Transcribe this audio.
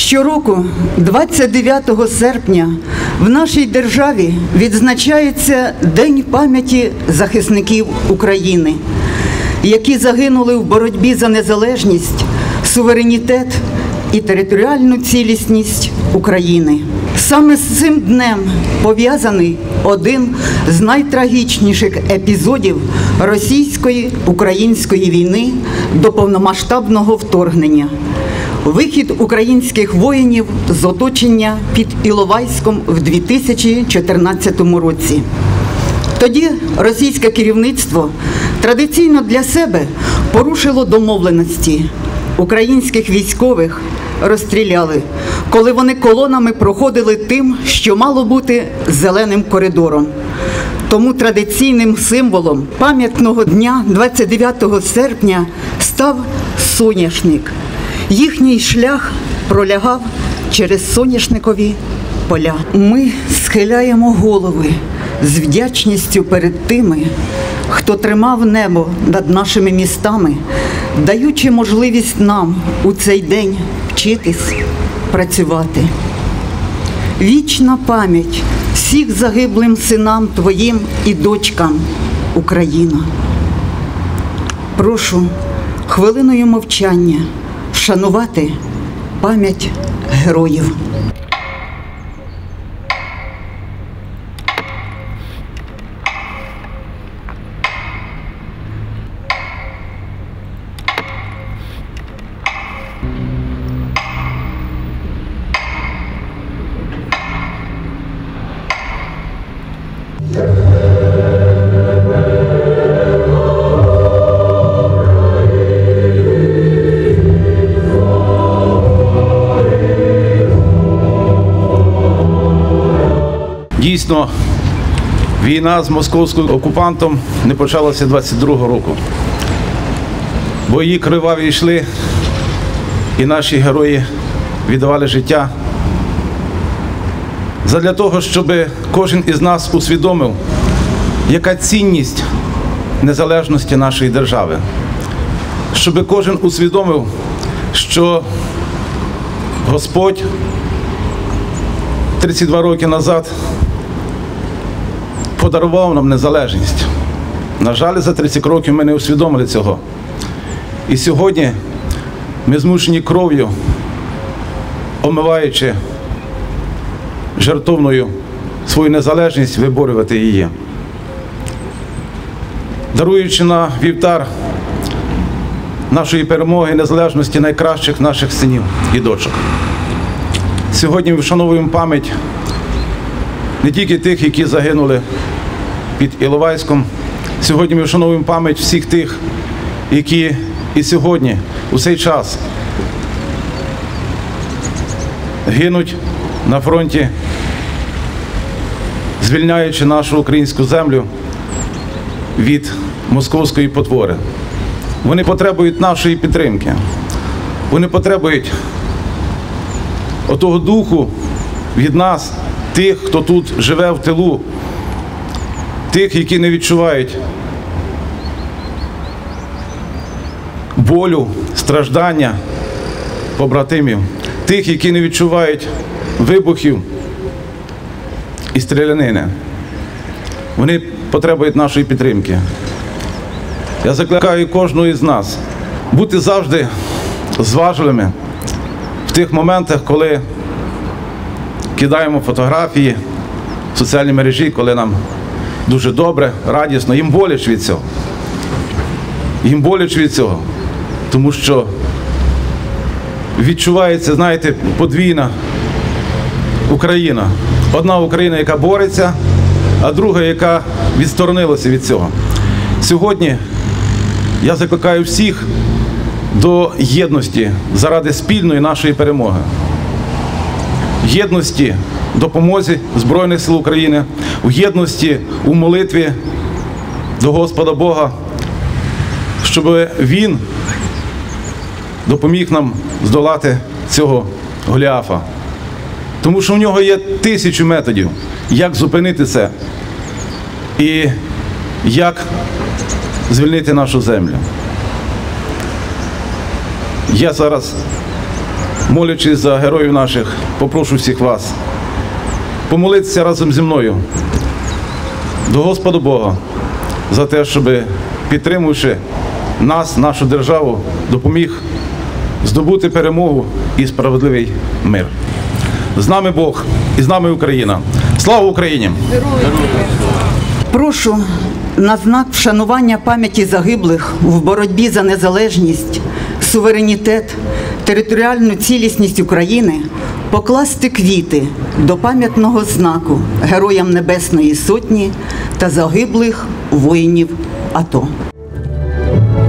Щороку, 29 серпня, в нашій державі відзначається День пам'яті захисників України, які загинули в боротьбі за незалежність, суверенітет і територіальну цілісність України. Саме з цим днем пов'язаний один з найтрагічніших епізодів російсько-української війни до повномасштабного вторгнення. Вихід українських воїнів з оточення під Іловайськом в 2014 році. Тоді російське керівництво традиційно для себе порушило домовленості. Українських військових розстріляли, коли вони колонами проходили тим, що мало бути зеленим коридором. Тому традиційним символом пам'ятного дня 29 серпня став соняшник. Їхній шлях пролягав через соняшникові поля. Ми схиляємо голови з вдячністю перед тими, хто тримав небо над нашими містами, даючи можливість нам у цей день вчитись, працювати. Вічна пам'ять всіх загиблим синам твоїм і дочкам, Україна. Прошу хвилиною мовчання вшанувати пам'ять героїв. Дійсно, війна з московським окупантом не почалася 22-го року. Бої криваві йшли, і наші герої віддавали життя задля того, щоб кожен із нас усвідомив, яка цінність незалежності нашої держави. Щоб кожен усвідомив, що Господь 32 роки назад подарував нам незалежність. На жаль, за 30 років ми не усвідомили цього. І сьогодні ми змушені кров'ю, омиваючи жертовною свою незалежність, виборювати її. Даруючи на вівтар нашої перемоги і незалежності найкращих наших синів і дочок. Сьогодні ми вшановуємо пам'ять не тільки тих, які загинули під Іловайськом. Сьогодні ми вшановуємо пам'ять всіх тих, які і сьогодні, у цей час, гинуть на фронті, звільняючи нашу українську землю від московської потвори. Вони потребують нашої підтримки. Вони потребують отого духу від нас, тих, хто тут живе в тилу, тих, які не відчувають болю, страждання побратимів, тих, які не відчувають вибухів і стрілянини. Вони потребують нашої підтримки. Я закликаю кожного із нас бути завжди зважливими в тих моментах, коли кидаємо фотографії в соціальні мережі, коли нам дуже добре, радісно, їм боляче від цього. Їм боляче від цього, тому що відчувається, знаєте, подвійна Україна. Одна Україна, яка бореться, а друга, яка відсторонилася від цього. Сьогодні я закликаю всіх до єдності заради спільної нашої перемоги. Єдності в допомозі Збройних сил України, у єдності у молитві до Господа Бога, щоб Він допоміг нам здолати цього Голіафа. Тому що в нього є 1000 методів, як зупинити це і як звільнити нашу землю. Я зараз молячись за героїв наших, попрошу всіх вас помолитися разом зі мною до Господа Бога за те, щоб, підтримуючи нас, нашу державу, допоміг здобути перемогу і справедливий мир. З нами Бог і з нами Україна. Слава Україні! Прошу на знак вшанування пам'яті загиблих в боротьбі за незалежність, суверенітет, територіальну цілісність України покласти квіти до пам'ятного знаку Героям Небесної Сотні та загиблих воїнів АТО.